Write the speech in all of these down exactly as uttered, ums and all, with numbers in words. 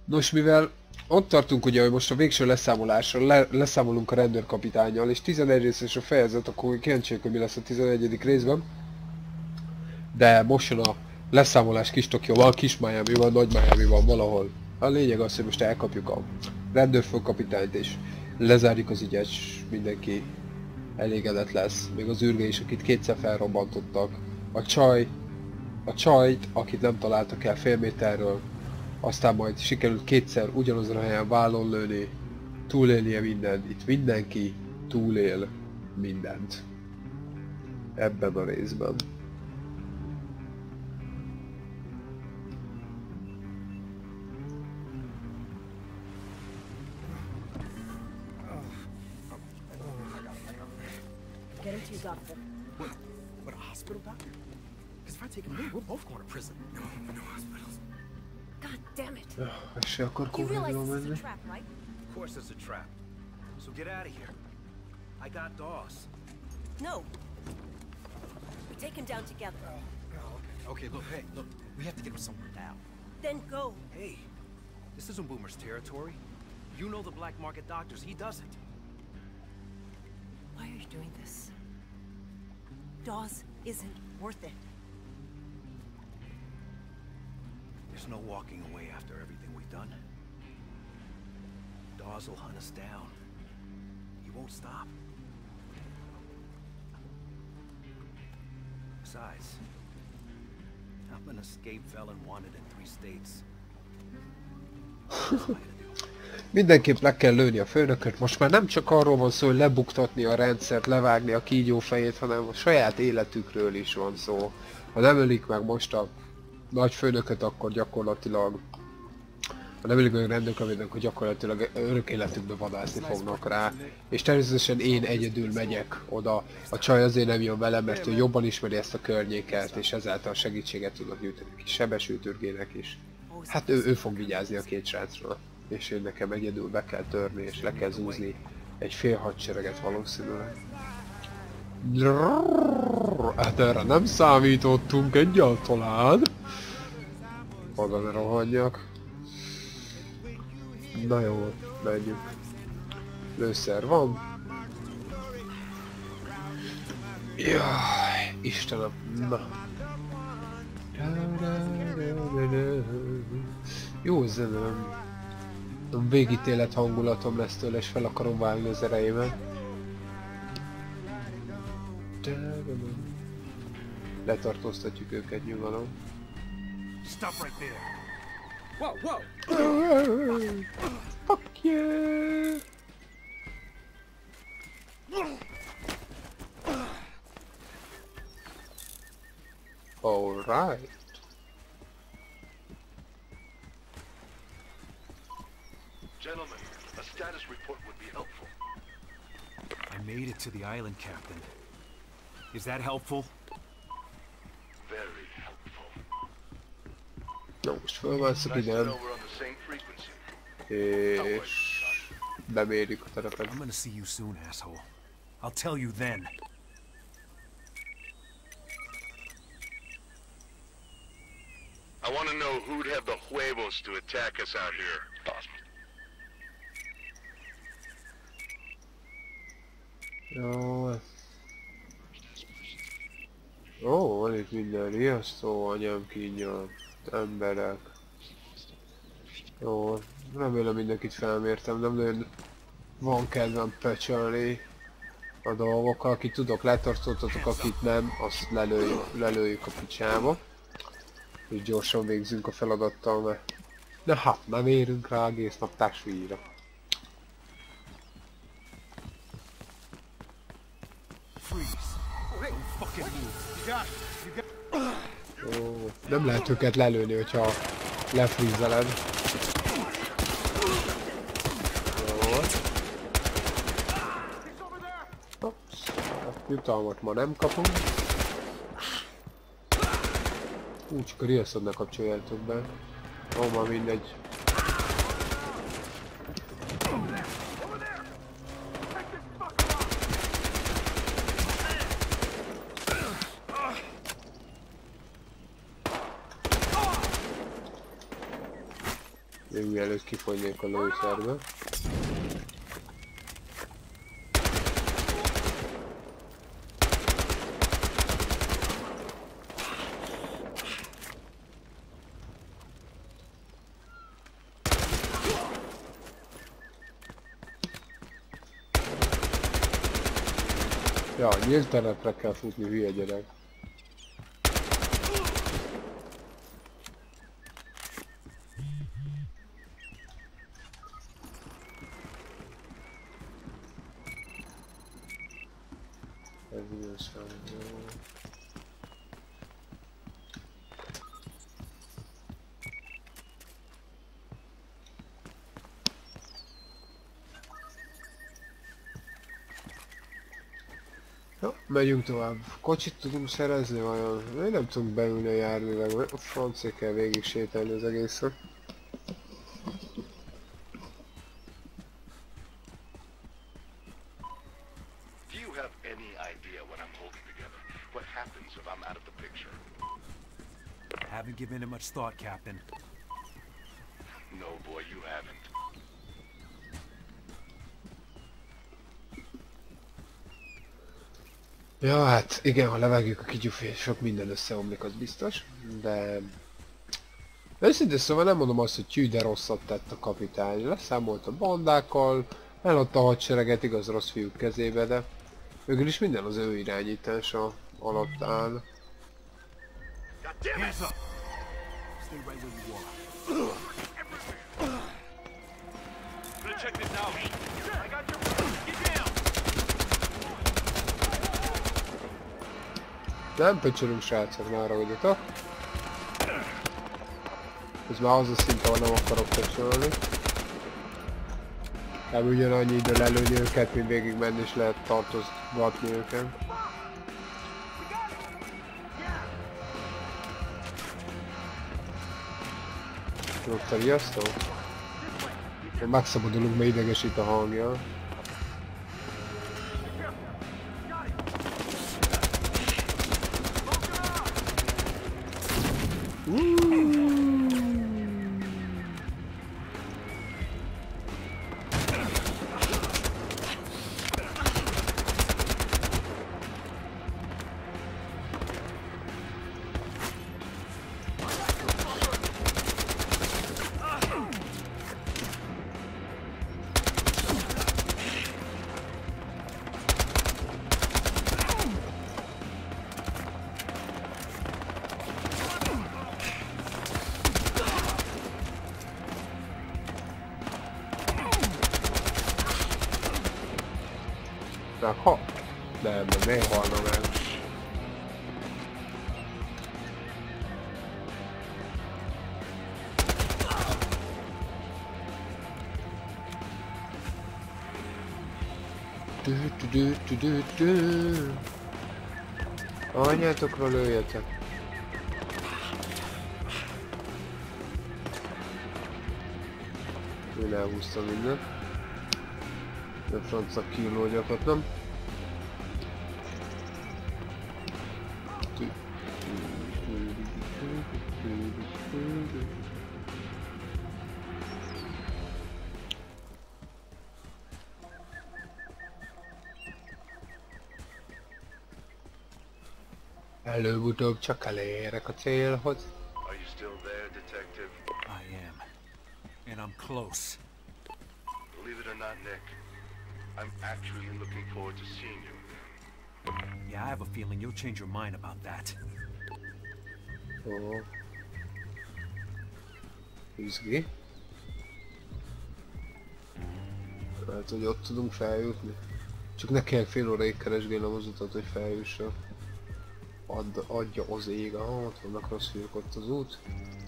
Nos, mivel ott tartunk ugye, hogy most a végső leszámolásra le, leszámolunk a rendőrkapitánnyal, és tizenegy részes a fejezet, akkor kíváncsiak, hogy mi lesz a tizenegyedik részben. De most jön a leszámolás kis Tokióval, kis Miamival, nagy Miamival valahol. A lényeg az, hogy most elkapjuk a rendőrfőkapitányt, és lezárjuk az ügyet, és mindenki elégedett lesz. Még az űrge is, akit kétszer felrobbantottak. A csaj, a csajt, akit nem találtak el fél méterről, aztán majd sikerült kétszer ugyanazon a helyen vállon lőni, túlélnie mindent. Itt mindenki túlél mindent. Ebben a részben. Get him to your doctor. What? What, a hospital doctor? Because if I take him here, we're both going to prison. No, no hospitals. God damn it. És akkor You realize kurva this is a menni. trap, right? Of course it's a trap. So get out of here. I got Dawes. No. We take him down together. Oh, okay. Okay, look, hey, look. We have to get him somewhere now. Then go. Hey, this isn't Boomer's territory. You know the black market doctors. He doesn't. Why are you doing this? Dawes isn't worth it. There's no walking away after everything we've done. Dawes will hunt us down. He won't stop. Besides, I'm an escaped felon wanted in three states. What's am I gonna do? Mindenképp le kell lőni a főnököt, most már nem csak arról van szó, hogy lebuktatni a rendszert, levágni a kígyó fejét, hanem a saját életükről is van szó. Ha nem ölik meg most a nagy főnököt, akkor gyakorlatilag, ha nem ölik meg a rendőrkövetőt, akkor gyakorlatilag örök életükbe vadászni fognak rá. És természetesen én egyedül megyek oda. A csaj azért nem jön velem, mert ő jobban ismeri ezt a környéket, és ezáltal segítséget tudok nyújtani a kis sebesültürgének is. Hát ő, ő fog vigyázni a két srácról. És én nekem egyedül be kell törni, és le kell zúzni egy fél hadsereget valószínűleg. Hát erre nem számítottunk egyáltalán. Oda ne rohanjak. Na jó, menjünk. Lőszer van. Jaj, Istenem, na. Jó zenem. Végítélet hangulatom lesz tőle, és fel akarom vágni az ereimet. Letartóztatjuk őket, nyugalom. Stop right there. Whoa, whoa. Fuck yeah! All right. Gentlemen, a status report would be helpful. I made it to the island, Captain. Is that helpful? Very helpful. Na most fölvásszuk Nice to ide, know we're on the same frequency. és bemérjük a terepet. I'm gonna see you soon, asshole. I'll tell you then. I want to know who'd have the huevos to attack us out here. Jó. Ó, van itt minden riasztó, anyám kínja, emberek. Jó, remélem mindenkit felmértem, nem nagyon van kedvem pöcsölni a dolgokkal, akit tudok letartóztatok, akit nem, azt lelőjük, lelőjük a picsába. És gyorsan végzünk a feladattal, mert... De hát nem érünk rá egész nap társvíra. Ó, nem lehet őket lelőni, hogyha lefrízeled. Jó. Ups, hát jutalmat ma nem kapunk. Úgy, csak a riasztod ne kapcsoljátok be. Ó, ma mindegy. Még mielőtt kifogynék a lőszerbe. Ja, nyílt terepre kell futni, hülye gyerek. Ez igazság, jó. Ja, megyünk tovább. Kocsit tudunk szerezni vajon? Én nem tudunk beülni a járművekbe. A francia kell végig sétálni az egészet. Do you have any idea what I'm holding together? What happens if I'm out of the picture? Haven't given it much thought, Captain. No, boy, you haven't. Ja, hát igen, ha levágjuk a kigyufét, sok minden összeomlik, az biztos, de... Őszintén szóval nem mondom azt, hogy tyű, de rosszat tett a kapitány. Leszámolt a bandákkal, eladta a hadsereget, igaz rossz fiúk kezébe, de... Végül is minden az ő irányítása alatt áll. Hands up! Stay right where you are. Gonna check this out. I got your... Get down! Nem pöcsörünk, srácok, már ragadjatok. Ez már az a szint, ahol nem akarok pöcsölni. Nem ugyanannyi idő lelőni őket, mint végig menni és lehet tartozgatni őket. Ott a riasztó? Megszabadulunk, mert idegesít a hangja. Ha? Nem, de miért halna meg? Dü dü dü dü dü dü. Anyátokra lőjetek. Én elhúztam mindent. De francia kilógyakat, nem? Előbb-utóbb csak elérek a célhoz. Are you still there, detective? I am. And I'm close. Believe it or not, Nick, I'm actually looking forward to seeing you again. Yeah, I have a feeling you'll change your mind about that. Ó. Izgi. Hát, hogy ott tudunk feljutni. Csak ne kell fél óráig keresgélnem az utat, hogy feljussak. Add, adja az ég, ah, ott vannak rossz fiúk, ott az út.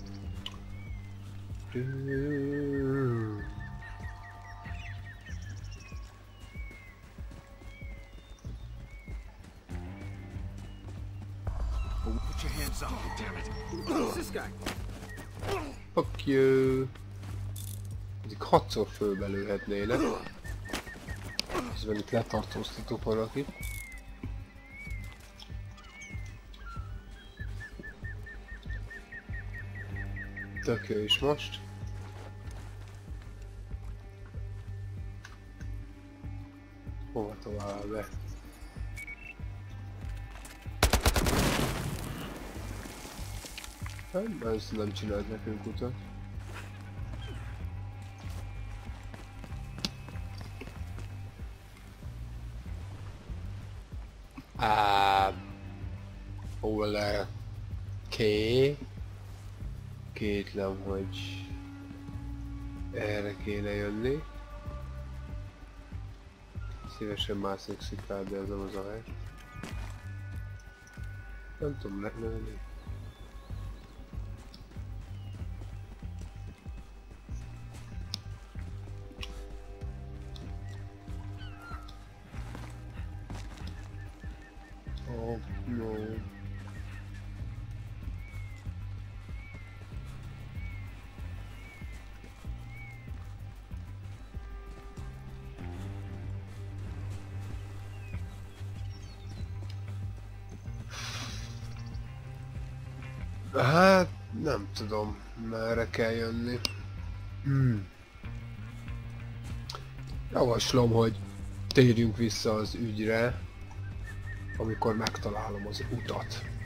Put your hands up. Damn it. Who's this guy? Fuck you. Ezek hatszor fölbelőhetnének. Közben itt letartóztatok valakit. Tök jó is most. Hova tovább? Hát, ez nem csinált nekünk utat. Á, hol ké? Kétlem, hogy erre kéne jönni. Szívesen másznék sziklát, de ez nem az a hely. Nem tudom legnőni. Oh no. Hát, nem tudom, merre kell jönni. Hmm. Javaslom, hogy térjünk vissza az ügyre, amikor megtalálom az utat.